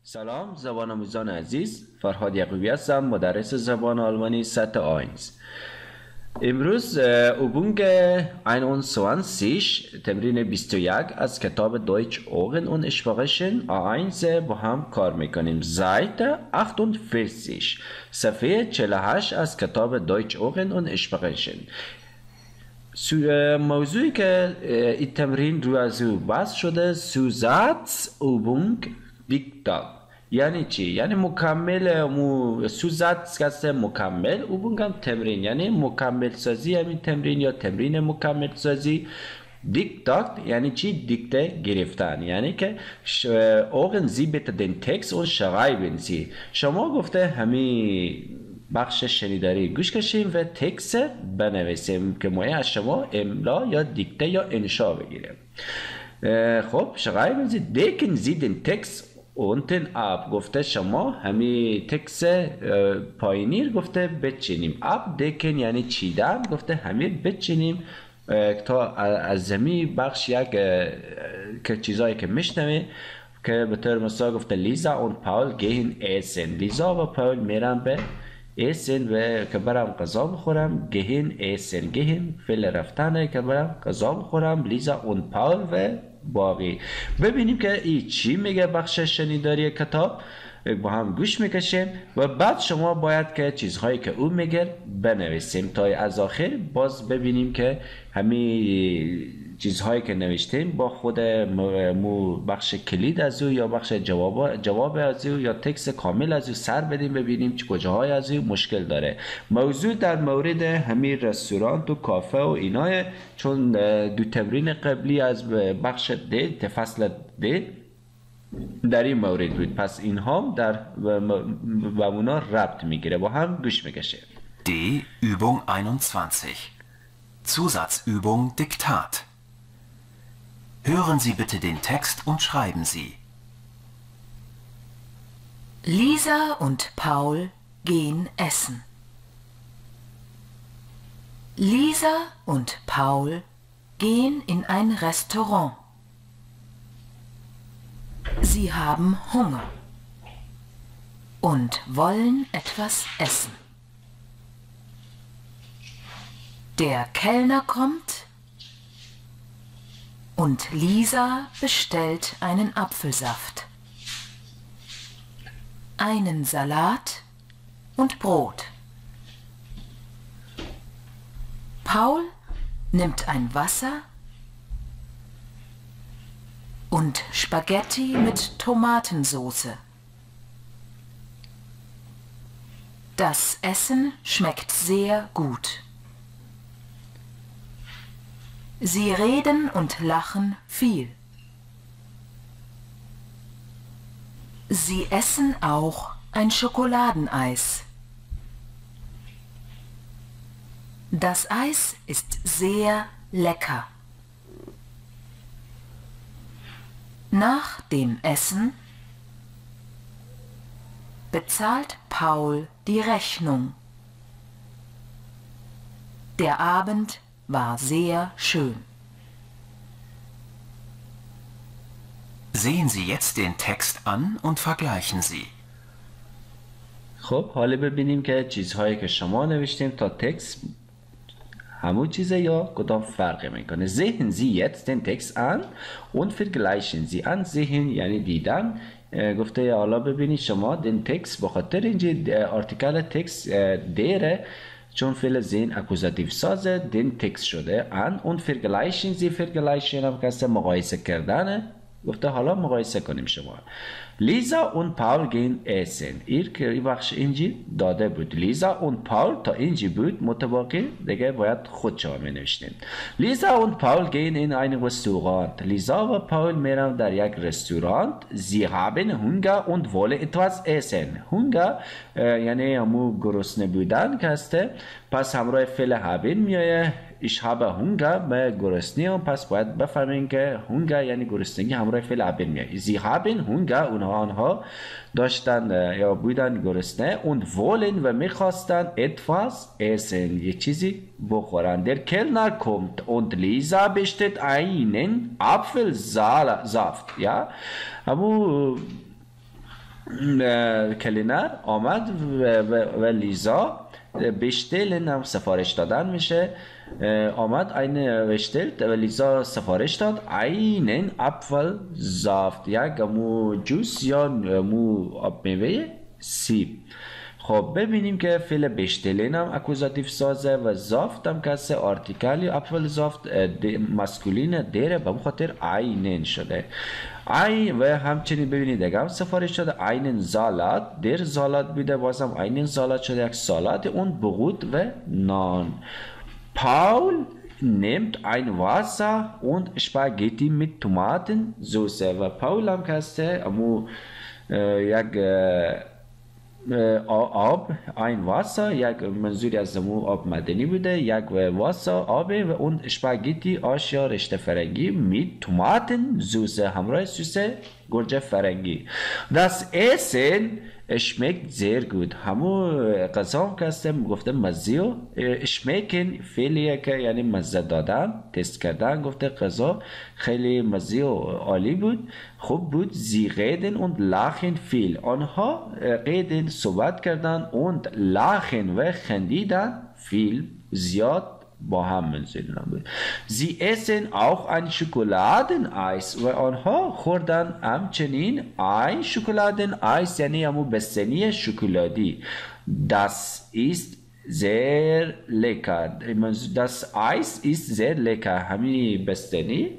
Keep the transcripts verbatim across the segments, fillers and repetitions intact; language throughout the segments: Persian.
سلام زبان آموزان عزیز، فرهاد یعقوبی هستم، مدرس زبان آلمانی سطح آینز. امروز اوبونگ einundzwanzig تمرین بیست و یک از کتاب دویچ اوغن und Sprachen آینز با هم کار میکنیم. زایت achtundvierzig صفحه چهل و هشت از کتاب دویچ اوغن und Sprachen. موضوعی که این تمرین رو از او بحث شده سوزاتس اوبونگ دیکتات یعنی چی؟ یعنی مکمل مو سوزاتس کسته مکمل اوبونگ هم تمرین یعنی مکمل سازی همین تمرین یا تمرین مکمل سازی. دیکتات یعنی چی؟ دیکته گرفتن یعنی که اوغن زی بیت دن تکس و شغایبن زی شما گفته همین بخش شنیداری گوش کشیم و تکس بنویسیم که ما از شما املا یا دیکته یا انشا بگیریم. خب شغایبن زی دیکن زی دن تکس اونتن آب گفته شما همین تکس پایینیر گفته بچینیم. آب دیکن یعنی چیدن گفته همین بچینیم تا از زمین بخش یک که چیزایی که میشنوه که به طور مثال گفته لیزا اون پاول گهین ایسن. لیزا و پاول میرن به ایسن و که برم غذا بخورم. گهین ایسن گهین فعل رفتنه که برم غذا بخورم. لیزا اون پاول و باقی. ببینیم که این چی میگه بخش شنیداری کتاب با هم گوش میکشیم و بعد شما باید که چیزهایی که او میگه بنویسیم تا از آخر باز ببینیم که همین چیزهایی که نوشتیم با خود مو بخش کلید از او یا بخش جواب جواب از او یا تکس کامل از او سر بدیم ببینیم چه کجاهای از او مشکل داره. موضوع در مورد همین رستوران و کافه و اینای چون دو تمرین قبلی از بخش د فصل د در این مورد بود پس اینها در و اونا ربط میگیره با هم گوش میکشه. D. Übung einundzwanzig. Zusatzübung Diktat. Hören Sie bitte den Text und schreiben Sie. Lisa und Paul gehen essen. Lisa und Paul gehen in ein Restaurant. Sie haben Hunger und wollen etwas essen. Der Kellner kommt und Lisa bestellt einen Apfelsaft, einen Salat und Brot. Paul nimmt ein Wasser und Spaghetti mit Tomatensoße. Das Essen schmeckt sehr gut. Sie reden und lachen viel. Sie essen auch ein Schokoladeneis. Das Eis ist sehr lecker. Nach dem Essen bezahlt Paul die Rechnung. Der Abend war sehr schön. Sehen Sie jetzt den Text an und vergleichen Sie. خب حالا ببینیم که چیزهایی که شما نوشتیم تا تکست همون چیزه یا کدام فرقی میکنه. Sehen Sie jetzt den Text an und vergleichen Sie. ansehen یعنی دیدن. گفته حالا ببینید شما den Text بخاطر اینجا آرتیکل تکست دیره چون فعل زین اکوزاتیو سازه دین تکس شده. ان اون فرگلایشن زی فرگلایشن هم کسته مقایسه کردنه. گفته حالا مقایسه کنیم شما. لیزا اون پاول گین ایسن. ایر که این بخش اینجی داده بود. لیزا اون پاول تا اینجی بود متباقی دیگه باید خود شما می نوشتیم. لیزا اون پاول گین این این رستورانت. لیزا و پاول میرن در یک رستورانت. زی هابن هونگا und wollen etwas essen. هونگا یعنی همو گرسنه بودن که هسته پس همراه فعل هابن میایه. ich habe Hunger به گرسنه پس باید بفهمین که هونگا یعنی گرسنگی همراه فعل haben میاد. sie haben Hunger اونها آنها داشتن یا بودن گرسنه und wollen و میخواستن etwas essen یک چیزی بخورن. der Kellner kommt und Lisa bestellt einen Apfelsaft. ja همون کلینر آمد و, و, و لیزا بشتلن هم سفارش دادن میشه. آمد این بشتل و لیزا سفارش داد اینن اپفل زافت، یک مو جوس یا مو آب میوه سیب. خب ببینیم که فعل بشتلن هم اکوزاتیو سازه و زافت هم کسه آرتیکل یا اپفل زافت مسکولین دیره، به خاطر اینن شده. ای و همچنین ببینید دیگه هم سفارش شده اینن زالات، در زالات بوده، بازم اینن زالات شده یک سالات اون بغوت و نان. Paul nimmt ein Wasser und Spaghetti mit Tomatensoße. و پاول هم که هسته امو یک آب، این واسا یک منظوری از امو آب مدنی بوده، یک واسا آبه و اون اسپاگتی آش یا رشته فرنگی میت توماتن زوسه، همراه سوس گرجه فرنگی. Das Essen schmeckt sehr gut. همو غذا هم که هستم گفته مزیو schmecken فعلیه که یعنی مزه دادن، تست کردن. گفته غذا خیلی مزیو عالی بود، خوب بود. Sie reden und lachen viel. آنها reden صحبت کردن und lachen و خندیدن viel زیاد با هم منزل بود. Sie essen auch ein Schokoladeneis و آنها خوردن همچنین ein Schokoladeneis یعنی همون بستنی شکلادی. Das ist sehr lecker. Das Eis ist sehr lecker. همین بستنی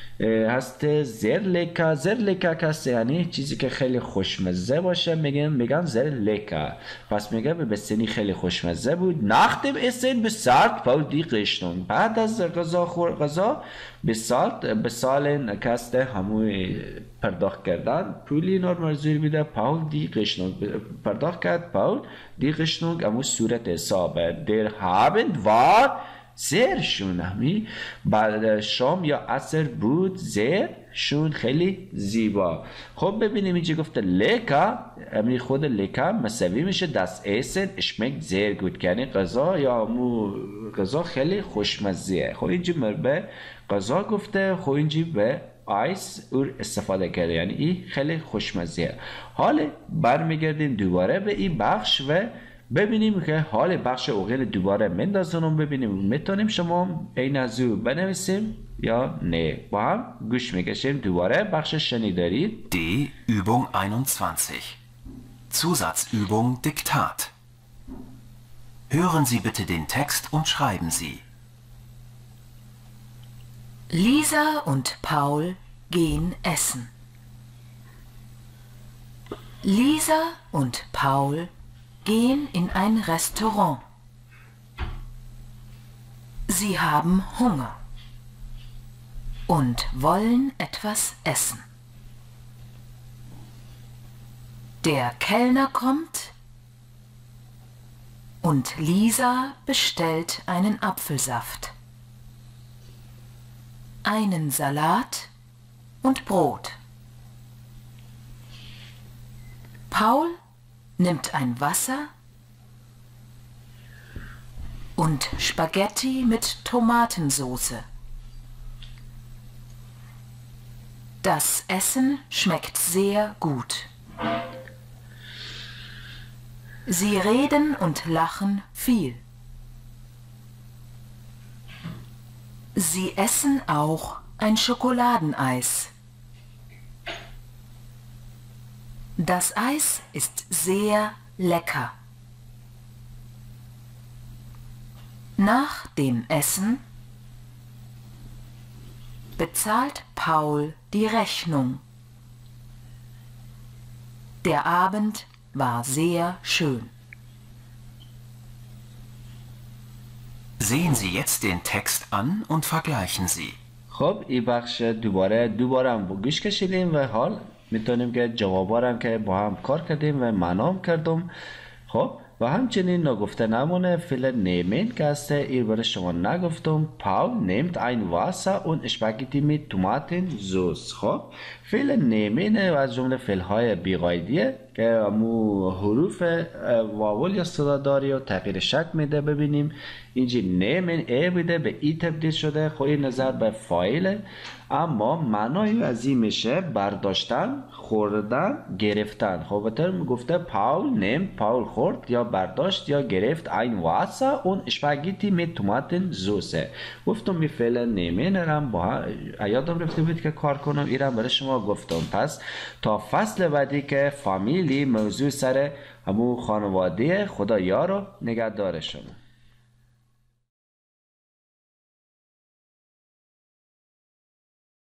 هست زر لکا. زر لکا کسته یعنی چیزی که خیلی خوشمزه باشه، میگن میگن زر لکا. پس میگه به بستنی خیلی خوشمزه بود. nach dem Essen bezahlt Paul die Rechnung. بعد از غذا خور غذا bezahlt bezahlen کسته همون پرداخت کردن پولی نورمالزوری بیده. پاول دی Rechnung پرداخت کرد. پاول دی Rechnung همون صورت حسابه. der Abend war sehr schön. همی بعد شام یا عصر بود sehr schön خیلی زیبا. خب ببینیم اینجا گفته لکا، همی خود لکا مساوی میشه das Essen schmeckt sehr gut یعنی غذا یا مو غذا خیلی خوشمزه. خب اینجا مربع غذا گفته، خب اینجا به آیس اور استفاده کرده یعنی این خیلی خوشمزه. حالا برمیگردیم دوباره به این بخش و ببینیم که حال بخش اوغل دوباره مندازونم، ببینیم میتونیم شما این از او بنویسیم یا نه. با هم گوش میکشیم دوباره بخش شنیداری. D. Übung einundzwanzig. Zusatzübung Diktat. Hören Sie bitte den Text und schreiben Sie. Lisa und Paul gehen essen. Lisa und Paul gehen in ein Restaurant. Sie haben Hunger und wollen etwas essen. Der Kellner kommt und Lisa bestellt einen Apfelsaft, einen Salat und Brot. Paul nimmt ein Wasser und Spaghetti mit Tomatensoße. Das Essen schmeckt sehr gut. Sie reden und lachen viel. Sie essen auch ein Schokoladeneis. Das Eis ist sehr lecker. Nach dem Essen bezahlt Paul die Rechnung. Der Abend war sehr schön. Sehen Sie jetzt den Text an und vergleichen Sie. خب این بخش دوباره دوباره هم گوش کشیدیم و حال میتونیم که جوابا هم که با هم کار کردیم و معنام کردم. خب و همچنین نگفته نمونه فعل nehmen که هسته این برای شما نگفتم. Paul nimmt ein Wasser und Spaghetti mit Tomatensoße. خب فعل nehmen از جمله فعل های بیقایدیه که امو حروف واول یا صداداری و تغییر شکل میده. ببینیم اینجا nehmen ای بوده به ای تبدیل شده. خب این نظر به فاعل اما معنای از این میشه برداشتن، خوردن، گرفتن. خب گفته پاول نیم، پاول خورد یا برداشت یا گرفت ein Wasser und Spaghetti mit Tomatensoße. گفتم می فعل نیمین رم با یادم رفته بود که کار کنم، ایرم برای شما گفتم. پس تا فصل بعدی که فامیلی موضوع سر همون خانواده، خدا یار و نگهدار شما.